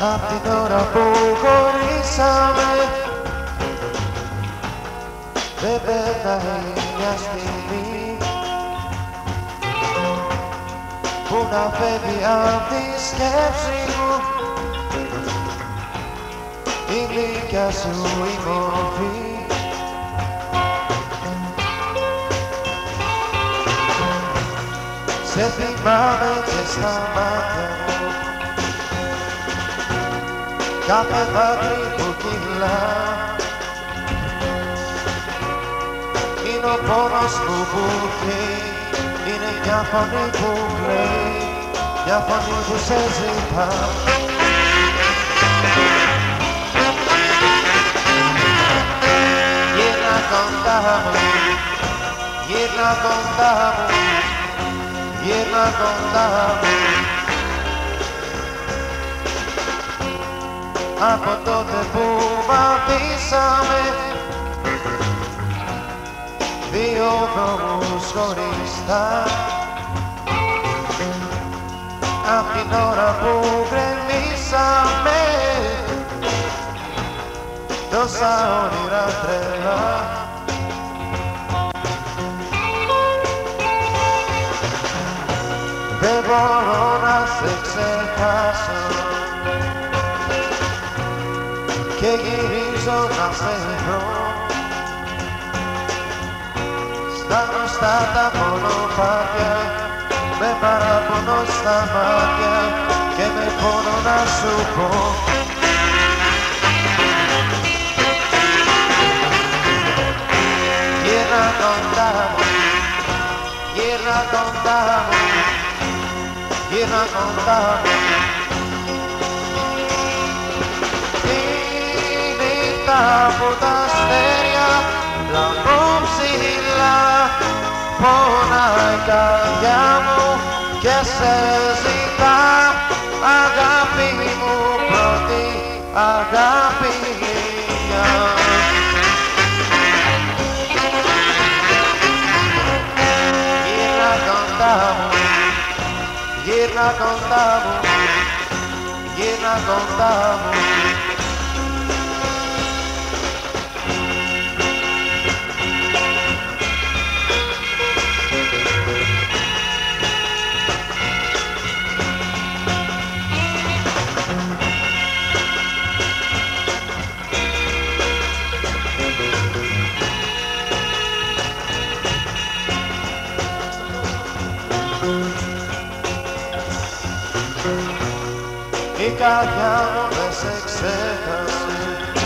Απ' την ώρα που χωρίσαμε δεν πέταγε μια στιγμή που να φεύγει απ' τη σκέψη μου η γλυκιά σου η μορφή. Σε θυμάμαι και στα μάτια μου κάθε δάκρυ που κυλά είναι ο πόνος που καίει, είναι μια φωνή που κλαίει, μια φωνή που σε ζητά. Γύρνα κοντά μου, γύρνα κοντά μου, γύρνα κοντά μου. Από τότε που μ' αφήσαμε δύο δρόμους χωριστά, απ' την ώρα που γκρεμίσαμε τόσα όνειρα τρελά. Δεν μπορώ να σε ξεχάσω και γυρίζω να σε βρω στα γνωστά τα μονοπάτια, με παράπονο στα μάτια και με πόνο να σου πω γύρνα κοντά μου, γύρνα κοντά μου, γύρνα κοντά μου. Από τα αστέρια λαμπούν ψηλά, πονάει η καρδιά μου και σε ζητά, αγάπη μου πρώτη, αγάπη μια. Γύρνα κοντά μου, γύρνα κοντά μου, γύρνα κοντά μου. Η καρδιά μου δεν σε ξέχασε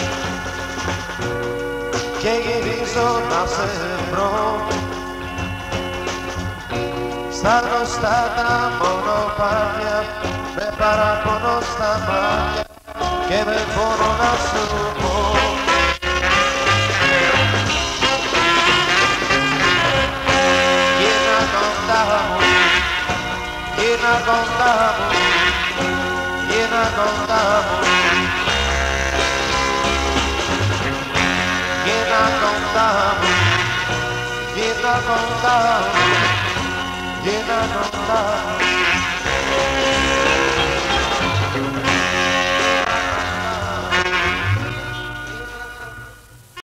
και γυρίζω να σε βρω στα γνωστά τα μονοπάτια, με παράπονο στα μάτια και με πόνο να σου πω γύρνα κοντά μου, γύρνα κοντά μου, γύρνα κοντά μου, γύρνα κοντά μου, γύρνα κοντά μου, γύρνα κοντά μου.